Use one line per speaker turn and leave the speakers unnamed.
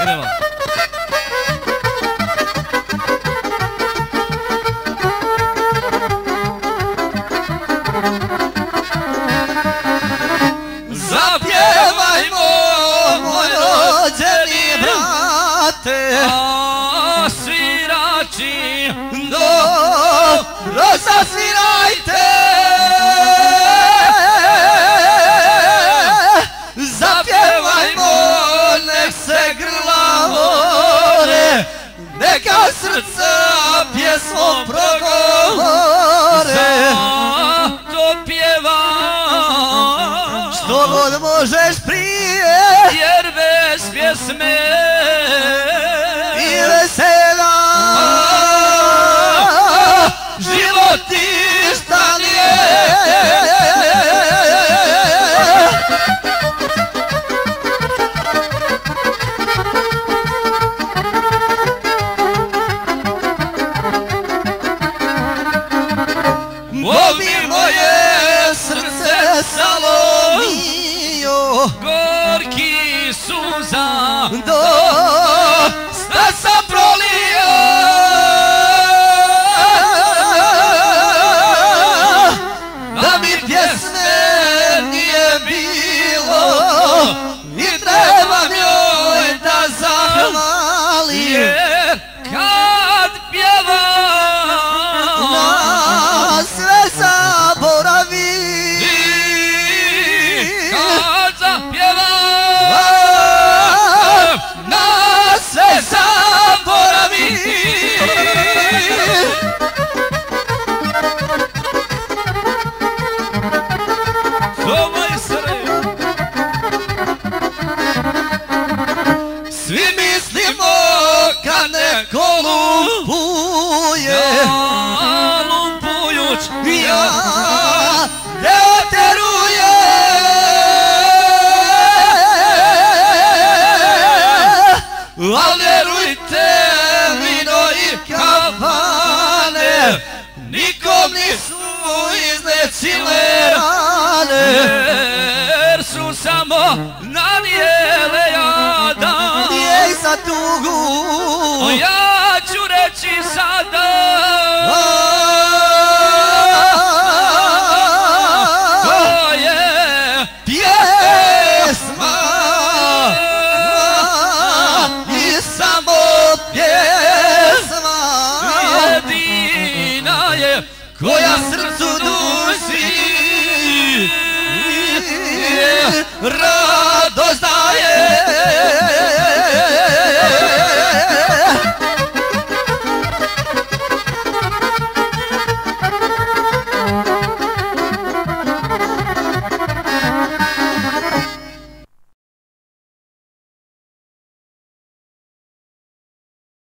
Idemo.
Zapjevajmo, moj rođeni brate,
A svirači
dobro zasvirajte. Zapjevajmo, nek se grla more, neka srca pjesmom progovore.
Zato pjevam
Što god možeš prije
jer bez pjesme
i vesela život ništa nije. Voli moje srce Salomio,
gorki suza
do stasa prolio. Da mi pjesme nije bilo i trebam joj da zahvalim.
jer kad pjevam
Na sve zaboravi,
kad zapjevam
na sve zaboravi.
ovaj sre
Svi mislimo kad neko lumpuje,
lumpujuć
ja te oteruje. Al vjerujte, vino i kafane nikom nisu izlečile rane.